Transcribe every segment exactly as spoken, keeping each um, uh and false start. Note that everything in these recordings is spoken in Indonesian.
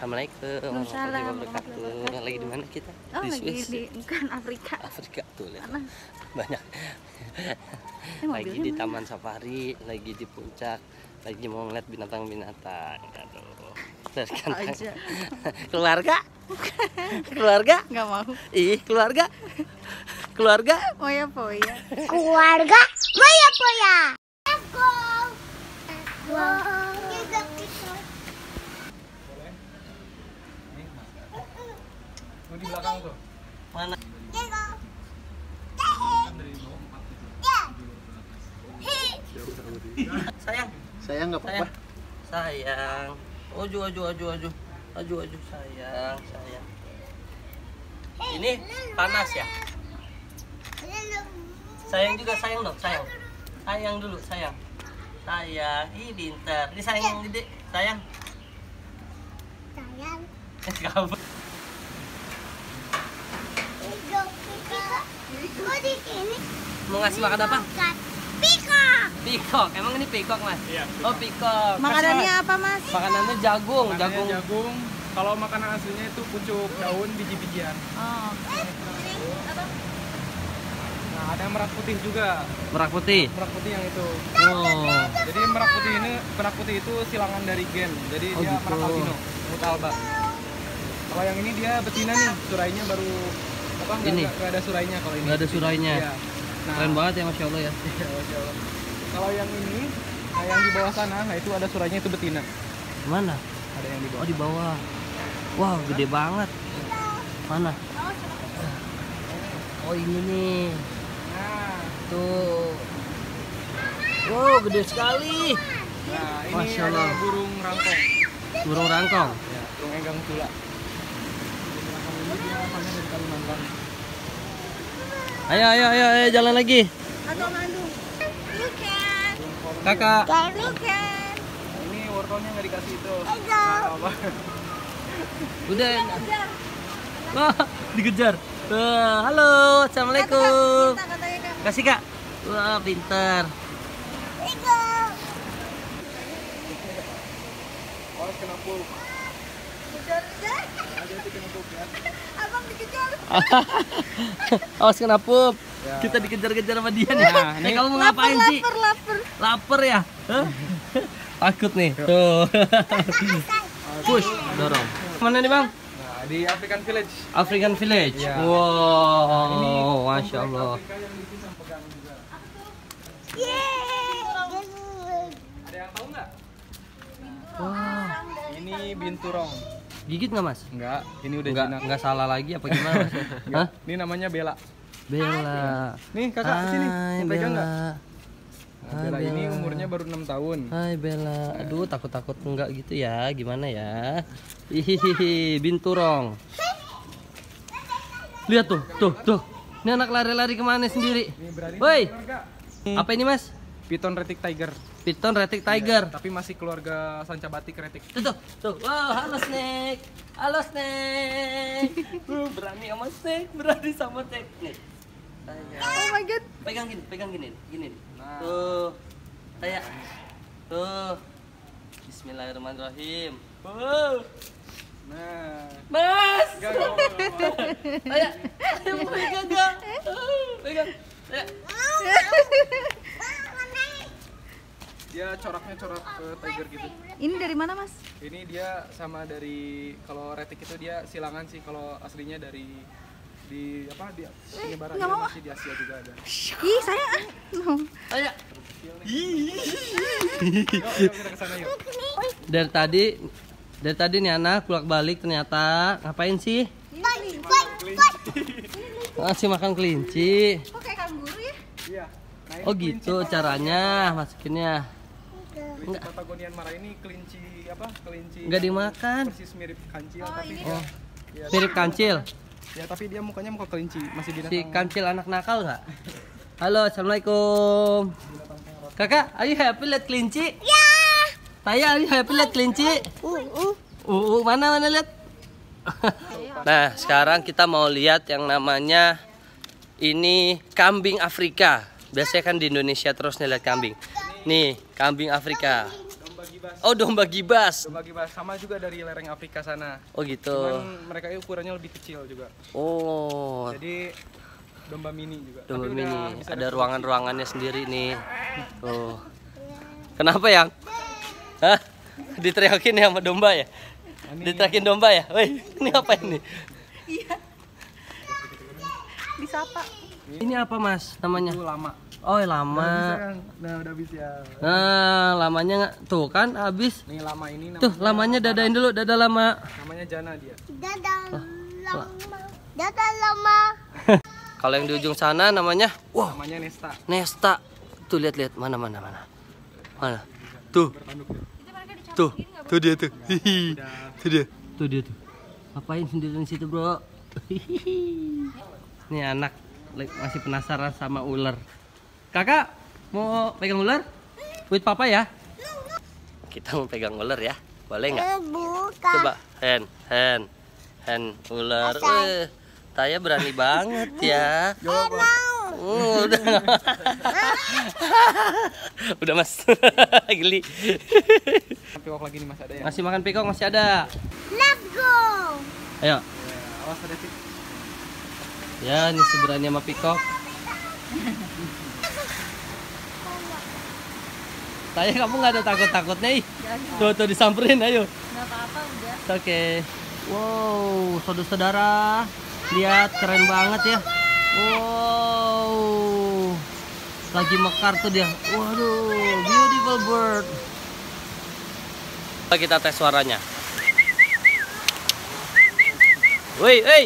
Assalamualaikum warahmatullahi wabarakatuh. Lagi di mana kita? Oh, di lagi Swiss. di bukan Afrika. Afrika tuh lihat. Mana? Banyak. Eh, Lagi mobilnya di mana? Taman Safari, lagi di puncak, lagi mau ngeliat binatang-binatang. Aduh. Terus kan Aja. keluarga? Keluarga? Nggak mau. Ih, keluarga? Keluarga? Moya poya. Keluarga Moya Poya. Let's go. Wow. Tuh di belakang tuh. Mana? Sayang. Sayang nggak apa-apa. Sayang. Aju aju aju aju. Aju aju sayang, sayang. Ini panas ya? Sayang juga, sayang dong, sayang. Sayang dulu, sayang. Sayang, ih pintar. Ini sayang yang gede, sayang. Sayang. Kamu. Kok di sini? Mau ngasih makan apa? Pikok. Pikok. Emang ini pikok, Mas? Iya. Oh, pikok. Makanannya apa, Mas? Makanannya jagung, jagung. Makanannya jagung. Kalau makanan aslinya itu pucuk daun biji-bijian. Oh. Nah, ada yang merak putih juga. Merak putih. Merak putih yang itu. Oh. Jadi merak putih ini, merak putih itu silangan dari gen. Jadi Oh, dia gitu. merak albino, muta alba. Kalau yang ini dia betina nih, surainya baru apa? Nggak, Ini? nggak, nggak ada surainya kalau ini. Nggak ada surainya. Iya. Nah, Keren banget ya, Masya Allah ya. iya, Masya Allah. Kalau yang ini, nah yang di bawah sana, nah itu ada surainya itu betina. Mana? Ada yang di Oh, bawah. di bawah. Wow, gede banget. Mana? Oh, ini nih. Nah, Tuh. Wow, gede sekali. nah ini Masya ada Allah. burung rangkong. Burung rangkong. Ya, burung enggang tula. Ini dia asalnya dari Kalimantan. Ayo, ayo, ayo, ayo jalan lagi. Atau mandu. You can. Kakak. You can. Nah, ini wortelnya nggak dikasih itu. Enggak. Apa? Udah. Wah, dikejar. Wah, halo, assalamualaikum. Kita katanya kan. Kasih kak. Wah, pintar. Pikok. Oh, kena pul. Kejar-kejar. Ada itu kena pul ya. Abang dikejar. Awas kena pup. Ya. Kita dikejar-kejar sama dia nih. Nah, Eh, ini- kamu mau ngapain sih? Lapar, lapar. Lapar ya? Hah? Takut nih. Tuh. Push, dorong. Mana nih, Bang? Nah, di African Village. African Village. Ya. Wow, Masya komplek Allah. Afrika yang dipisah pegang juga. Yeay. Ada yang tahu nggak? Wah, Ini binturong. gigit nggak Mas? Enggak, ini udah Nggak, jinak. nggak salah lagi apa gimana Mas? Hah? Ini namanya Bella. Bella. Nih kakak sini, Hai mau pegang nggak? Bella. Nah, Hai, Bella ini Bella. umurnya baru enam tahun. Hai Bella. Aduh, takut-takut enggak gitu ya. Gimana ya? Hihihi, binturong. Lihat tuh, tuh, tuh. Ini anak lari-lari kemana sendiri? Ini berani Woi, keluarga. apa ini Mas? Piton retic tiger. Piton retic tiger. Tapi masih keluarga sanca batik retic. Tuh, tuh, tuh. Wow, halo Snake. Halo Snake. Uh, berani sama Snake, berani sama Snake. Nih. Saya. Oh my god. Pegang gini, pegang gini, gini. Nah. Tuh. Saya. Tuh. Bismillahirrahmanirrahim. Wow. Nah, Mas. enggak, enggak, enggak, enggak. Saya. Saya mau pegang enggak? Uh, Pegang. Saya. Dia coraknya corak uh, tiger gitu. Ini dari mana, Mas? Ini dia sama dari kalau retic itu dia silangan sih, kalau aslinya dari di apa di penyebaran nggak dia mau. masih di Asia juga ada. Ih, saya ah. No. Saya. Yuk, yuk kita kesana yuk. Dari tadi dari tadi nih anak pulang balik ternyata ngapain sih? Ngasih makan kelinci. Kok kayak kanguru ya? Iya. Nah, ini Oh kelinci gitu Patagonian. caranya masukinnya. Kelinci Enggak. Patagonian marah ini kelinci apa? Kelinci Enggak yang dimakan. persis mirip kancil Oh, tapi ini. dia Oh, ya, mirip kancil. ya tapi dia mukanya muka kelinci, masih binatang. Si kancil anak nakal nggak? Halo, assalamualaikum. Kakak, are you happy lihat kelinci? Ya. Saya, are you happy lihat kelinci? Uh, uh, uh, uh, mana mana lihat? Nah, sekarang kita mau lihat yang namanya ini kambing Afrika. Biasanya kan di Indonesia terus nih lihat kambing. Nih, kambing Afrika. Domba gibas. Oh, domba gibas. Domba gibas sama juga dari lereng Afrika sana. Oh gitu. Cuman mereka itu ukurannya lebih kecil juga. Oh. Jadi domba mini juga. Domba Tapi mini. udah bisa Ada reproduksi. ruangan-ruangannya sendiri nih. Oh. Kenapa yang? Hah? Diteriakin ya sama domba ya? Diteriakin domba ya? Woi, ini apa ini? Iya. Disapa. Ini apa Mas namanya? Itu lama. Oh, Udah bisa lama. kan? Nah, udah habis ya. Nah, lamanya nggak tuh kan habis. Nih lama ini namanya, Tuh, lamanya dadain dulu, dada lama. namanya Jana dia. Dadah lama. Dadah lama. Kalau yang di ujung sana namanya, wow, Namanya Nesta. Nesta. Tuh lihat-lihat mana mana mana. Mana? Tuh. Tuh. Tuh dia tuh. Hihi. Tuh dia. Tuh dia tuh. Ngapain sendiri di situ, Bro? Hihi. Ini anak masih penasaran sama ular. Kakak mau pegang ular? With papa ya? Kita mau pegang ular ya? Boleh nggak? Eh, bukan. Coba hand, hand, hand ular. Eh, Taya berani banget ya. Oh, udah. Udah Mas. Geli. Pikok lagi nih Mas ada ya. Masih makan pikok masih ada. Let's go. Ayo. Ya, awas ada sih. Ya, ini sebenarnya sama pikok. Taya kamu nggak ada takut-takutnya ih. Tuh tuh disamperin ayo. Nggak apa-apa udah. Oke. Wow, saudara-saudara, lihat keren banget ya. Wow, lagi mekar tuh dia. Waduh, beautiful bird. Coba kita tes suaranya. Woi, woi.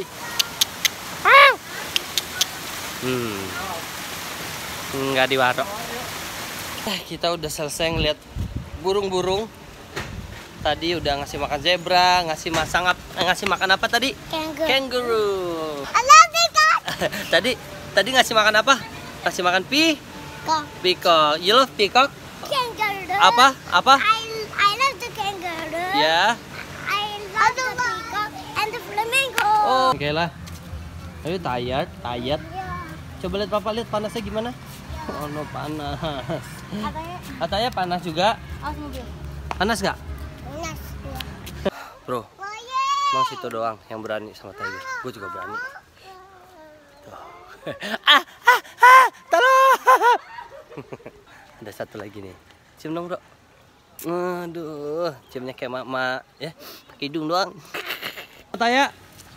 Hmm, nggak diwarok. Eh, kita udah selesai ngeliat burung-burung. Tadi udah ngasih makan zebra, ngasih masang ap- eh, ngasih makan apa tadi? Kangaroo. Kangaroo. I love you, God. tadi tadi ngasih makan apa? Ngasih makan pi Go. peacock. You love peacock? Kangaroo. Apa? Apa? I I love the kangaroo. Ya. I love the peacock and the flamingo. Oh, oke lah. Ayo tired, tired. Coba lihat papa lihat panasnya gimana? Oh no, panas. Katanya Katanya panas juga. awas mobil. Panas nggak? Panas. Bro, Oh yeah. emang situ doang yang berani sama tiger. Gue juga berani. Tuh. ah, ah, ah, tolong. Ada satu lagi nih. Cium dong, Bro. Aduh, ciumnya kayak mama ya. Pakai hidung doang. Taya.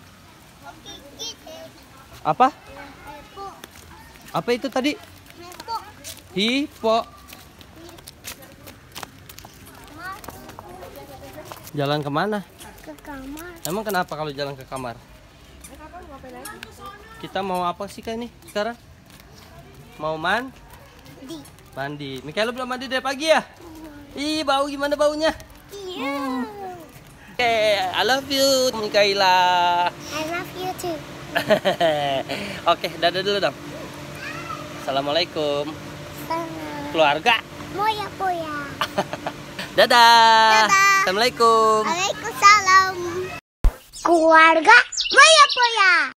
Apa? Apa itu tadi? Hipo. Jalan kemana? Ke kamar. Emang kenapa kalau jalan ke kamar? Kita mau apa sih kak ini sekarang? Mau man? Di. Mandi. Mikaela belum mandi dari pagi ya? Ih, bau gimana baunya? Iya. Oke, I love you Mikaela. I love you too. Oke, dadah dulu dong. Assalamualaikum Sama. keluarga. Moya poya. Dadah. Dadah. Assalamualaikum. Waalaikumsalam. Keluarga Moya poya.